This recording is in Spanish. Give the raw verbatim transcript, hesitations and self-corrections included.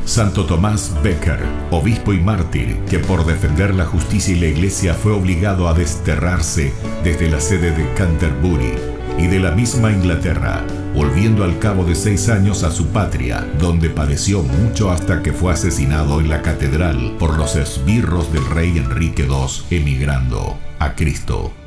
Santo Tomás Becket, obispo y mártir, que por defender la justicia y la Iglesia fue obligado a desterrarse desde la sede de Canterbury y de la misma Inglaterra, volviendo al cabo de seis años a su patria, donde padeció mucho hasta que fue asesinado en la catedral por los esbirros del rey Enrique segundo, emigrando a Cristo.